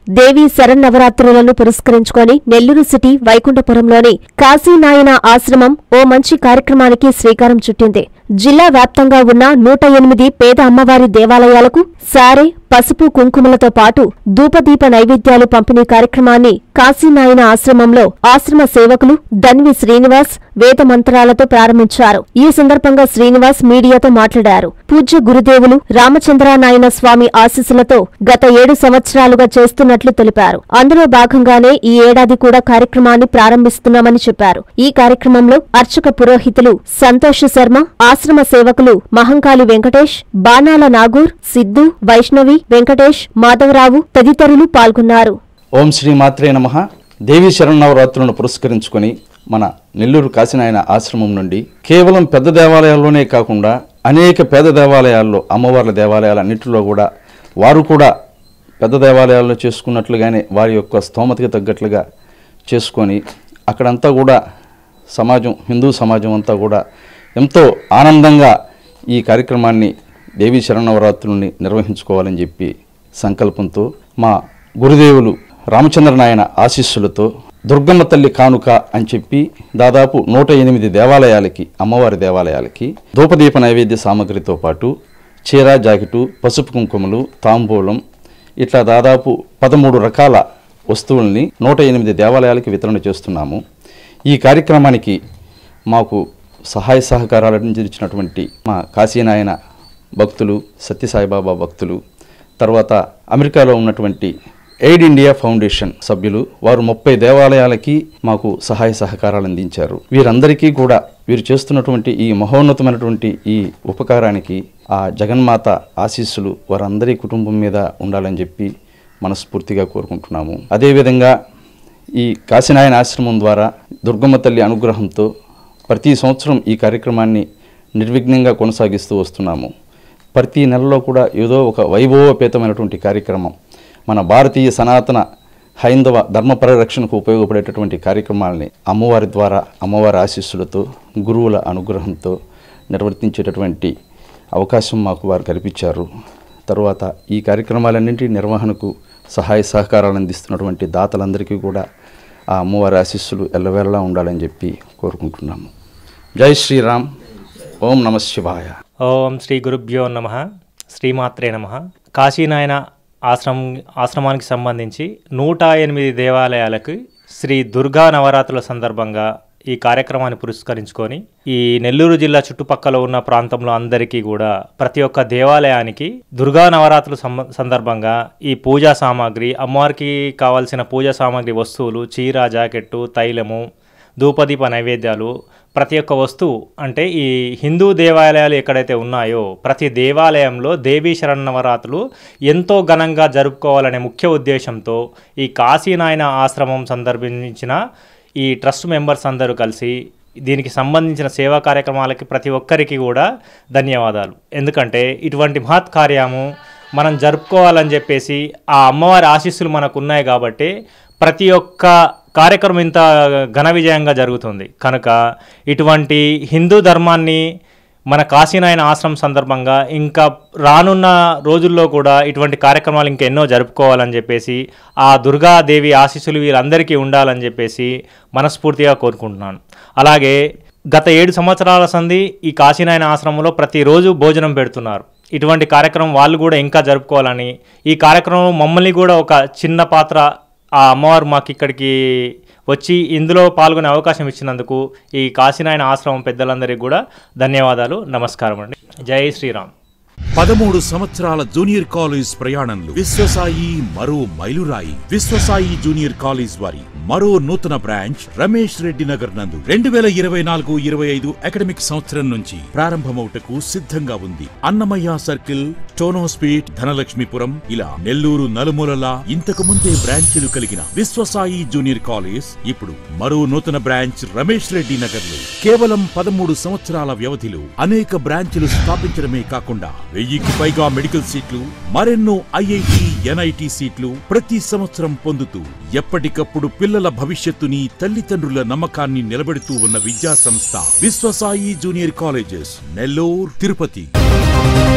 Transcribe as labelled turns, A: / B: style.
A: దేవీ శరన్నవరాత్రులను పురస్కరించుకొని నెల్లూరు సిటీ వైకుంఠపురంలోని కాశీనాయన ఆశ్రమం ఓ మంచి కార్యక్రమానికి శ్రీకారం చుట్టింది. జిల్లా వ్యాప్తంగా ఉన్న 108 పేద అమ్మవారి దేవాలయాలకు సారె, పసుపు, కుంకుమలతో పాటు ధూపదీప నైవేద్యాలు పంపిణీ కార్యక్రమాన్ని కాశీనాయన ఆశ్రమంలో ఆశ్రమ సేవకులు ధన్వి శ్రీనివాస్ వేద మంత్రాలతో ప్రారంభించారు. ఈ సందర్భంగా శ్రీనివాస్ మీడియాతో మాట్లాడారు. పూజ్య గురుదేవులు రామచంద్రనాయన స్వామి ఆశీస్సులతో గత 7 సంవత్సరాలుగా చేస్తున్నట్లు తెలిపారు. అందులో భాగంగానే ఈ ఏడాది కూడా కార్యక్రమాన్ని ప్రారంభిస్తున్నామని చెప్పారు. ఈ కార్యక్రమంలో అర్చక పురోహితులు సంతోష్ శర్మ, ఆశ్రమ సేవకులు మహంకాళి వెంకటేష్, బాణాల నాగూర్, సిద్ధు, వైష్ణవి, వెంకటేష్, మాధవరావు తదితరులు పాల్గొన్నారు.
B: ఓం శ్రీ మాత్రే నమః. దేవీ శరన్నవరాత్రులను పురస్కరించుకొని మన నెల్లూరు కాశీనాయన ఆశ్రమం నుండి కేవలం పెద్ద దేవాలయాల్లోనే కాకుండా అనేక పేద దేవాలయాల్లో, అమ్మవార్ల దేవాలయాలన్నింటిలో కూడా వారు కూడా పెద్ద దేవాలయాల్లో చేసుకున్నట్లుగానే వారి యొక్క స్తోమతకి తగ్గట్లుగా చేసుకొని అక్కడంతా కూడా సమాజం, హిందూ సమాజం అంతా కూడా ఎంతో ఆనందంగా ఈ కార్యక్రమాన్ని దేవీ శరన్నవరాత్రుల్ని నిర్వహించుకోవాలని చెప్పి సంకల్పంతో మా గురుదేవులు రామచంద్రనాయన ఆశీస్సులతో దుర్గమ్మ తల్లి కానుక అని చెప్పి దాదాపు 108 దేవాలయాలకి, అమ్మవారి దేవాలయాలకి ధూపదీప నైవేద్య సామగ్రితో పాటు చీర, జాకెటు, పసుపు కుంకుమలు, తాంబూలం ఇట్లా దాదాపు 13 రకాల వస్తువుల్ని 108 దేవాలయాలకి వితరణ చేస్తున్నాము. ఈ కార్యక్రమానికి మాకు సహాయ సహకారాలు అందించినటువంటి మా కాశీనాయన భక్తులు, సత్యసాయిబాబా భక్తులు, తర్వాత అమెరికాలో ఉన్నటువంటి ఎయిడ్ ఇండియా ఫౌండేషన్ సభ్యులు, వారు 30 దేవాలయాలకి మాకు సహాయ సహకారాలు అందించారు. వీరందరికీ కూడా వీరు చేస్తున్నటువంటి ఈ మహోన్నతమైనటువంటి ఈ ఉపకారానికి ఆ జగన్మాత ఆశీస్సులు వారందరి కుటుంబం మీద ఉండాలని చెప్పి మనస్ఫూర్తిగా కోరుకుంటున్నాము. అదేవిధంగా ఈ కాశీనాయన ఆశ్రమం ద్వారా దుర్గమ్మ తల్లి అనుగ్రహంతో ప్రతి సంవత్సరం ఈ కార్యక్రమాన్ని నిర్విఘ్నంగా కొనసాగిస్తూ వస్తున్నాము. ప్రతి నెలలో కూడా ఏదో ఒక వైభవోపేతమైనటువంటి కార్యక్రమం, మన భారతీయ సనాతన హైందవ ధర్మ పరిరక్షణకు ఉపయోగపడేటటువంటి కార్యక్రమాలని అమ్మవారి ద్వారా, అమ్మవారి ఆశీస్సులతో, గురువుల అనుగ్రహంతో నిర్వర్తించేటటువంటి అవకాశం మాకు వారు కల్పించారు. తరువాత ఈ కార్యక్రమాలన్నింటి నిర్వహణకు సహాయ సహకారాలు అందిస్తున్నటువంటి దాతలందరికీ కూడా ఆ అమ్మవారి ఆశీస్సులు ఎల్లవేళలా ఉండాలని చెప్పి కోరుకుంటున్నాము. జై శ్రీరామ్. ఓం నమ శివాయ.
C: ఓం శ్రీ గురుభ్యో నమః. శ్రీమాత్రే నమః. కాశీనాయన ఆశ్రమానికి సంబంధించి 108 దేవాలయాలకు శ్రీ దుర్గా నవరాత్రుల సందర్భంగా ఈ కార్యక్రమాన్ని పురస్కరించుకొని ఈ నెల్లూరు జిల్లా చుట్టుపక్కల ఉన్న ప్రాంతంలో అందరికీ కూడా ప్రతి ఒక్క దేవాలయానికి దుర్గా నవరాత్రుల సందర్భంగా ఈ పూజా సామాగ్రి, అమ్మవారికి కావాల్సిన పూజా సామాగ్రి వస్తువులు, చీర, జాకెట్టు, తైలము, ధూపదీప నైవేద్యాలు, ప్రతి ఒక్క వస్తువు అంటే ఈ హిందూ దేవాలయాలు ఎక్కడైతే ఉన్నాయో ప్రతి దేవాలయంలో దేవీ శరన్నవరాత్రులు ఎంతో ఘనంగా జరుపుకోవాలనే ముఖ్య ఉద్దేశంతో ఈ కాశీనాయన ఆశ్రమం సందర్భించిన ఈ ట్రస్ట్ మెంబర్స్ అందరూ కలిసి దీనికి సంబంధించిన సేవా కార్యక్రమాలకి ప్రతి ఒక్కరికి కూడా ధన్యవాదాలు. ఎందుకంటే ఇటువంటి మహత్ కార్యము మనం జరుపుకోవాలని చెప్పేసి ఆ అమ్మవారి ఆశీస్సులు మనకు ఉన్నాయి కాబట్టి ప్రతి ఒక్క కార్యక్రమం ఇంత ఘన విజయంగా జరుగుతుంది. కనుక ఇటువంటి హిందూ ధర్మాన్ని మన కాశీనాయన ఆశ్రమం సందర్భంగా ఇంకా రానున్న రోజుల్లో కూడా ఇటువంటి కార్యక్రమాలు ఇంకా ఎన్నో జరుపుకోవాలని చెప్పేసి ఆ దుర్గాదేవి ఆశీస్సులు వీళ్ళందరికీ ఉండాలని చెప్పేసి మనస్ఫూర్తిగా కోరుకుంటున్నాను. అలాగే గత 7 సంవత్సరాల సంది ఈ కాశీనాయన ఆశ్రమంలో ప్రతిరోజు భోజనం పెడుతున్నారు. ఇటువంటి కార్యక్రమం వాళ్ళు కూడా ఇంకా జరుపుకోవాలని, ఈ కార్యక్రమం మమ్మల్ని కూడా ఒక చిన్న పాత్ర ఆ అమ్మవారు మాకు ఇక్కడికి వచ్చి ఇందులో పాల్గొనే అవకాశం ఇచ్చినందుకు ఈ కాశీనాయన ఆశ్రమం పెద్దలందరికీ కూడా ధన్యవాదాలు. నమస్కారం అండి. జై శ్రీరామ్.
D: 13 సంవత్సరాల జూనియర్ కాలేజ్ ప్రయాణంలో విశ్వసాయి మరో మైలురాయి. విశ్వసాయి జూనియర్ కాలేజ్ వారి మరో నూతన బ్రాంచ్ రమేష్ రెడ్డి నగర్ నందు 2024-25 అకాడమిక్ సంవత్సరం నుంచి ప్రారంభమవుటకు సిద్ధంగా ఉంది. అన్నమయ్య సర్కిల్, టోనోస్పీట్, ధనలక్ష్మీపురం ఇలా నెల్లూరు నలుమూలలా ఇంతకు ముందే బ్రాంచీలు కలిగిన విశ్వసాయి జూనియర్ కాలేజ్ ఇప్పుడు మరో నూతన బ్రాంచ్ రమేష్ రెడ్డి నగర్ లో కేవలం 13 సంవత్సరాల వ్యవధిలో అనేక బ్రాంచీలు స్థాపించడమే కాకుండా 1000కి పైగా మెడికల్ సీట్లు, మరెన్నో ఐఐటి, ఎన్ఐటి సీట్లు ప్రతి సంవత్సరం పొందుతూ ఎప్పటికప్పుడు పిల్లల భవిష్యత్తుని, తల్లిదండ్రుల నమ్మకాన్ని నిలబెడుతూ ఉన్న విద్యా సంస్థ విశ్వసాయి జూనియర్ కాలేజెస్, నెల్లూరు, తిరుపతి.